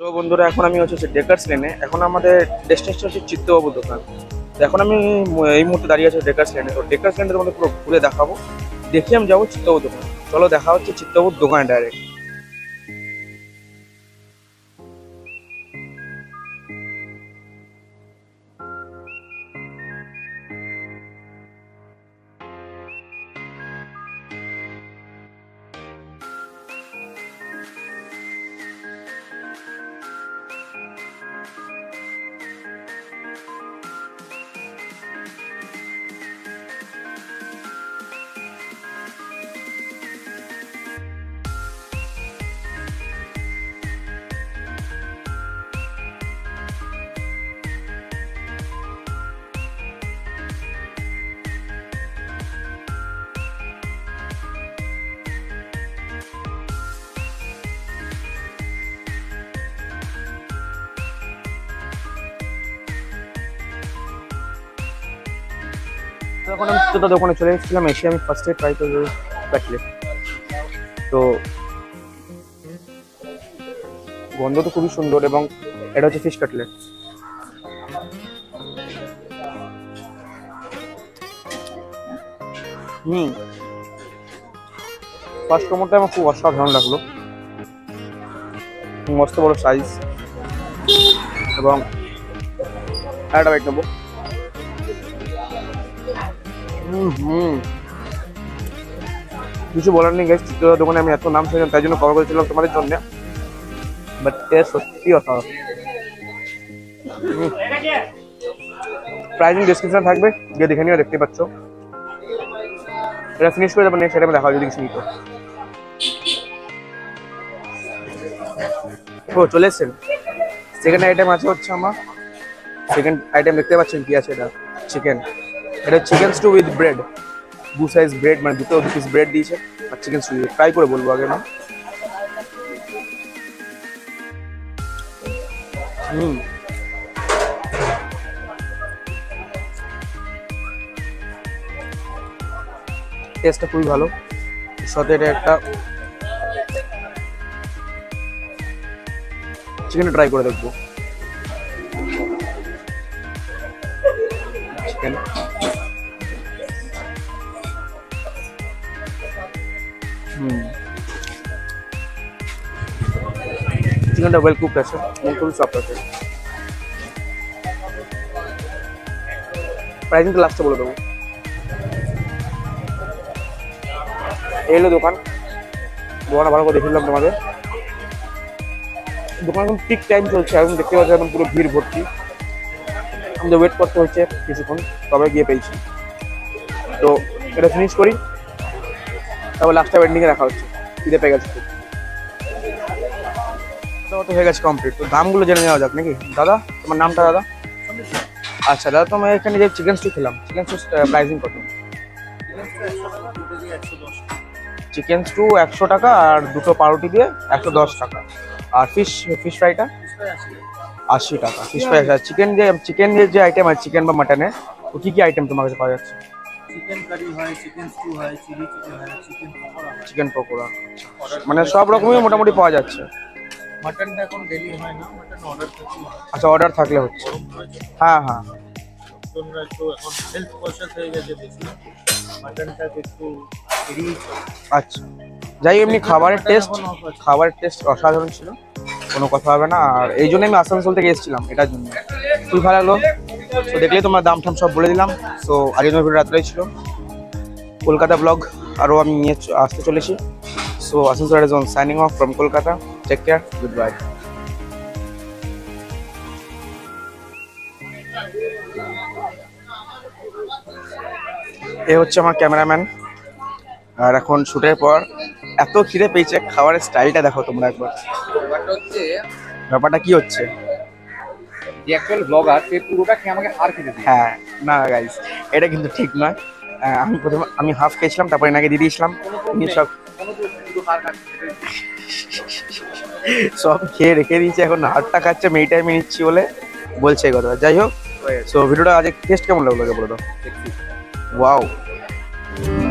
Hello বন্ধুরা, এখন আমি হচ্ছে ডেকার্স লেনে। এখন আমাদের ডেস্টিনেশন হচ্ছে চিত্তো বাবুর দোকান। তো এখন আমি এই মুহূর্তে দাঁড়িয়ে আছি ডেকার্স লেনে। তো ডেকার্স লেনে তোমাদের পুরো ঘুরে দেখাবো, দেখি আমি যাবো চিত্তো বাবুর দোকান। চলো দেখা হচ্ছে চিত্তো বাবুর দোকানে ডাইরেক্ট। এখন আমি চিত্তো দোকানে চলে এসেছিলাম। এসে আমি ফার্স্টে ট্রাই করবো কাটলেট। তো গন্ধ তো খুবই সুন্দর, এবং এটা হচ্ছে ফিশ কাটলেট। ফার্স্ট মোমোটা আমার খুব অসাধারণ লাগলো, মস্ত বড় সাইজ। এবং একটা বাইট নেবো। কিছু বলার নেই গাইস, চিত্তো দোকানে আমি এত নাম শুনলাম তাই জন্য কভার করেছিলাম তোমাদের জন্য। বাট টেস্ট সত্যি অসাধারণ। প্রাইসিং ডেসক্রিপশন থাকবে, গিয়ে দেখে নিও, দেখতে পাচ্ছ। এটা ফিনিশ করে তারপর নেক্সট আইটেমে দেখা হবে যদি কিছু নিতো। ও চলে এসছেন। সেকেন্ড আইটেম আছে হচ্ছে আমার। সেকেন্ড আইটেম দেখতে পাচ্ছেন কি আছে, এটা চিকেন। এটা chicken stew with bread, 2 size bread, মানে দুটো পিস ব্রেড দিয়েছে আর চিকেন স্টু। ট্রাই করে বলবো আগে না। টেস্টটা খুবই ভালো। সাথে এটা একটা চিকেনটা ট্রাই করে দেখবো। চিকেন চিকেনটা ওয়েল কুকড আছে এবং খুবই সফট আছে। প্রাইসিংটা লাস্টে বলে দেবো। এই হলো দোকান। দোকানটা ভালো করে দেখলাম তোমাদের। দোকান এখন পিক টাইম চলছে, এখন দেখতে পাচ্ছি এখন পুরো ভিড় ভর্তি। আমাদের ওয়েট করতে হচ্ছে কিছুক্ষণ, তবে গিয়ে পেয়েছি। তো এটা ফিনিশ করি, তারপর লাস্টটা ওয়েন্ডিংয়ে রাখা হচ্ছে। খিদে পেয়ে গেছে খুব। তো হয়ে গেছে কমপ্লিট। তো দামগুলো জেনে নেওয়া যাক নাকি। দাদা, তোমার নামটা দাদা? আচ্ছা দাদা, তোমার এখানে যে চিকেন স্টু খেলাম, চিকেন স্টু প্রাইসিং কত? চিকেন স্টু 100 টাকা, আর দুটো পাউরুটি দিয়ে 110 টাকা। আর ফিশ ফ্রাইটা 80 টাকা। Fish fry. চিকেন যে আইটেম আছে, চিকেন বা মাটনের, তো কি কি আইটেম তোমার কাছে পাওয়া যাচ্ছে? চিকেন কারি হয়, চিকেন স্টু হয়, চিলি চিকেন হয়, চিকেন পকোড়া, মানে সব রকমই মোটামুটি পাওয়া যাচ্ছে। মাটনটা এখন ডেলি হয় না, মাটন অর্ডার থাকলে। আচ্ছা, অর্ডার থাকলে হচ্ছে। হ্যাঁ হ্যাঁ। তোমরা একটু এখন হেলথ কনসিয়াস হয়ে গেছে বেশি, মাটনটা একটু রিচ। আচ্ছা, যাই এমনি খাবারের টেস্ট অসাধারণ ছিল, কোনো কথা হবে না। আর এই জন্য আমি আসানসোল থেকে এসেছিলাম, এটার জন্য খুবই ভালো লাগলো। তো দেখলেই তোমার দাম ঠাম সব বলে দিলাম। সো আজকের ভিডিও রাত্রেই ছিল। কলকাতা ব্লগ আরও আমি নিয়ে আসতে চলেছি। So Asansol Riders Zone signing off from Kolkata. Take care, good bye. এ হচ্ছে আমার ক্যামেরাম্যান। আর এখন শুটের পর এত খিদে পেয়েছে, খাবারের স্টাইলটা দেখো তোমরা একবার। ব্যাপারটা কি হচ্ছে, যে অ্যাকচুয়াল ব্লগার সে পুরোটা খেয়ে আমাকে হার খেতে দিই। হ্যাঁ না গাইস, এটা কিন্তু ঠিক নয়। আমি হাফ খেয়েছিলাম, তারপর এনাকে দিয়ে দিয়েছিলাম। সব খেয়ে রেখে দিয়েছে, এখন হারটা খাচ্ছে। আমি এই টাইমে নিচ্ছি বলে বলছে এই কথা। যাই হোক, সো ভিডিওটা আজ টেস্ট কেমন লাগলো বলে দাও। ওয়াও।